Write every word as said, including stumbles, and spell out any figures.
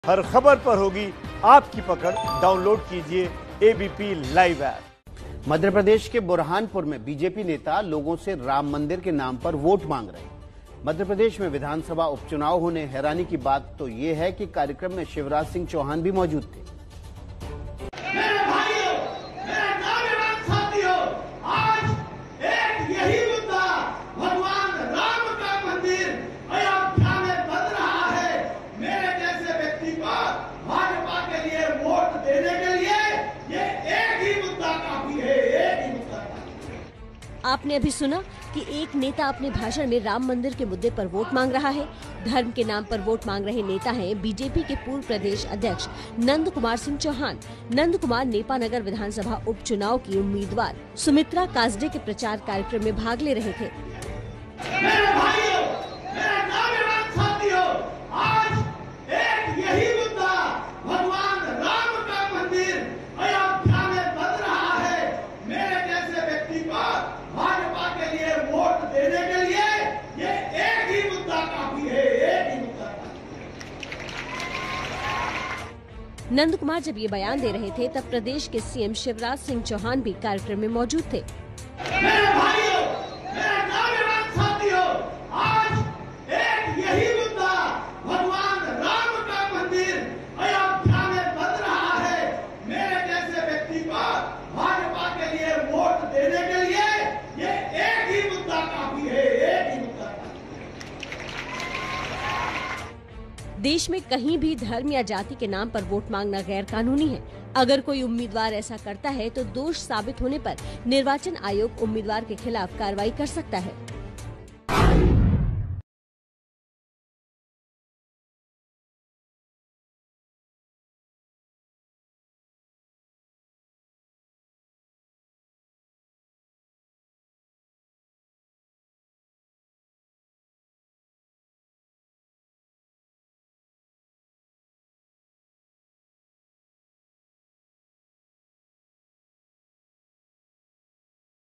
हर खबर पर होगी आपकी पकड़। डाउनलोड कीजिए ABP live app. Madhya Pradesh के बुरहानपुर में बीजेपी नेता लोगों से राम मंदिर के नाम पर वोट मांग रहे हैं। मध्य प्रदेश में विधानसभा उपचुनाव होने हैरानी की बात तो ये है कि कार्यक्रम में शिवराज सिंह चौहान भी मौजूद थे। मेरे भाइयों, मेरे नौजवान साथियों, आज एक यही मुद्दा भगवान राम का मंदिर अयोध्या में बन रहा है। मेरे जैसे व्यक्ति को भाजपा के लिए वोट देने के लिए ये एक ही मुद्दा काफी है, एक ही मुद्दा काफी है। आपने अभी सुना कि एक नेता अपने भाषण में राम मंदिर के मुद्दे पर वोट मांग रहा है। धर्म के नाम पर वोट मांग रहे नेता हैं बीजेपी के पूर्व प्रदेश अध्यक्ष नंद कुमार सिंह चौहान। नंद कुमार नेपानगर विधानसभा उपचुनाव की उम्मीदवार सुमित्रा काजडे के प्रचार कार्यक्रम में भाग ले रहे थे। मेरे भाइयों, मेरे नौजवान साथियों, आज एक यही मुद्दा भगवान राम का मंदिर अयोध्या में बन रहा है। मेरे जैसे व्यक्ति को भाजपा के लिए वोट देने के लिए ये एक ही मुद्दा काफी है, एक ही मुद्दा काफी है। नंद कुमार जब ये बयान दे रहे थे तब प्रदेश के सीएम शिवराज सिंह चौहान भी कार्यक्रम में मौजूद थे। मेरे भाइयों, मेरे नौजवान साथियों, आज एक यही मुद्दा भगवान राम का मंदिर अयोध्या में बन रहा है। मेरे जैसे व्यक्ति को भाजपा के लिए वोट देने के लिए ये एक ही मुद्दा काफी है, एक ही मुद्दा काफी है। देश में कहीं भी धर्म या जाति के नाम पर वोट मांगना गैर कानूनी है। अगर कोई उम्मीदवार ऐसा करता है तो दोष साबित होने पर निर्वाचन आयोग उम्मीदवार के खिलाफ कार्रवाई कर सकता है।